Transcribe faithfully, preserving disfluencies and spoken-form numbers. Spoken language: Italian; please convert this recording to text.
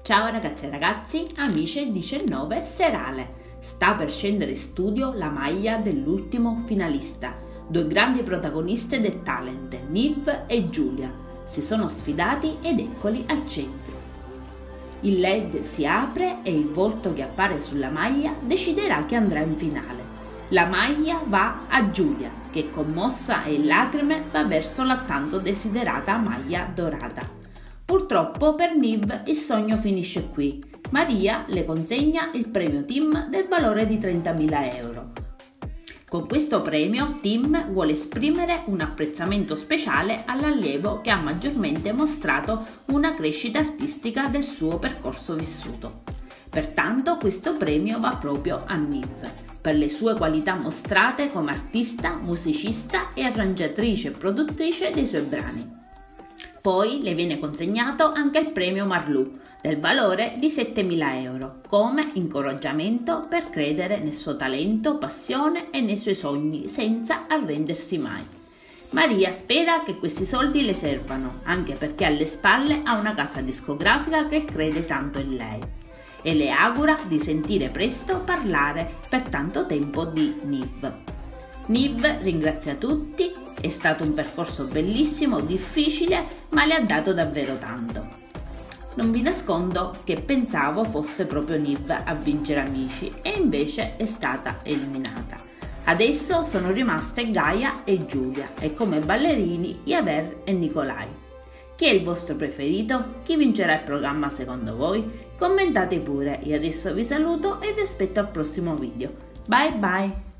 Ciao ragazze e ragazzi, amici diciannove serale. Sta per scendere in studio la maglia dell'ultimo finalista. Due grandi protagoniste del talent, Niv e Giulia. Si sono sfidati ed eccoli al centro. Il L E D si apre e il volto che appare sulla maglia deciderà chi andrà in finale. La maglia va a Giulia, che commossa e in lacrime va verso la tanto desiderata maglia dorata. Purtroppo per Niv il sogno finisce qui. Maria le consegna il premio Team del valore di trentamila euro. Con questo premio Team vuole esprimere un apprezzamento speciale all'allievo che ha maggiormente mostrato una crescita artistica del suo percorso vissuto. Pertanto questo premio va proprio a Niv, per le sue qualità mostrate come artista, musicista e arrangiatrice e produttrice dei suoi brani. Poi le viene consegnato anche il premio Marlù del valore di settemila euro come incoraggiamento per credere nel suo talento, passione e nei suoi sogni senza arrendersi mai. Maria spera che questi soldi le servano, anche perché alle spalle ha una casa discografica che crede tanto in lei e le augura di sentire presto parlare per tanto tempo di Niv. Niv ringrazia tutti, è stato un percorso bellissimo, difficile, ma le ha dato davvero tanto. Non vi nascondo che pensavo fosse proprio Niv a vincere Amici e invece è stata eliminata. Adesso sono rimaste Gaia e Giulia e come ballerini Yaver e Nicolai. Chi è il vostro preferito? Chi vincerà il programma secondo voi? Commentate pure, io adesso vi saluto e vi aspetto al prossimo video. Bye bye!